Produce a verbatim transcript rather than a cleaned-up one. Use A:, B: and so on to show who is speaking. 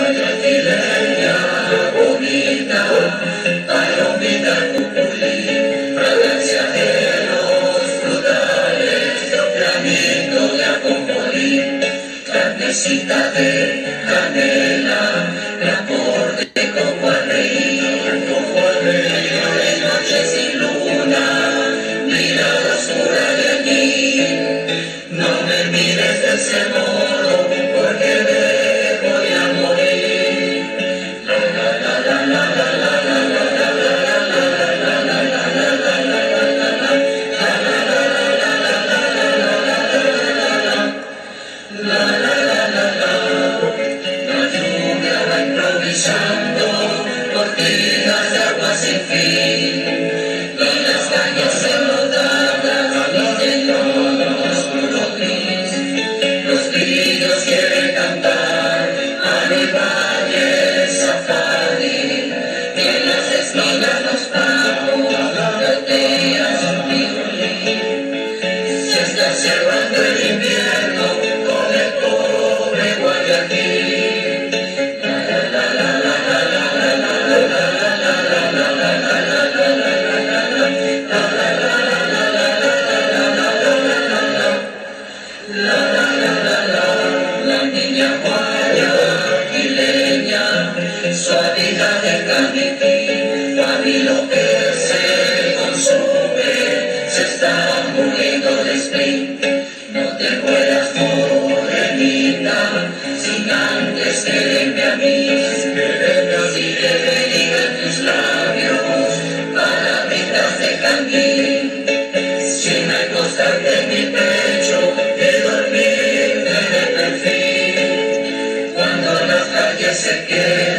A: Brasileña, bonita, palomita cuculí, fragancia de los frutales, granito de ajonjolí, carnecita de canela, flor de coco al reír, coco al reír, de noche sin luna, mirada oscura de allí, no me mires de ese modo, porque me voy a morir. La la la la la la la la la la la la la lluvia va improvisando cortinas de agua sin fin y las calles enlodadas visten tonos oscuro gris. Los grillos quieren cantar a mi valle safari y en las esquinas los pavos gatean su violín. Se está cerrando el invierno con el pobre Guayaquil. La niña guayaquileña, suavidad de caniquí, a mí lo que se consume se está muriendo de spleen. No te mueras, morenita, sin antes quererme a mí, si te bendigan tus labios, palabritas de canguil, sin acostarte en mi pecho y dormirte de perfil, cuando las calles se quedan